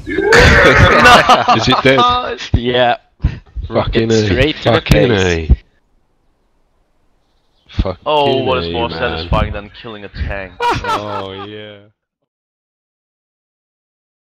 No! Is it dead? Yeah. Fucking Rocket straight to the Fucking face. Fucking Oh, what is more man. satisfying than killing a tank? Oh yeah.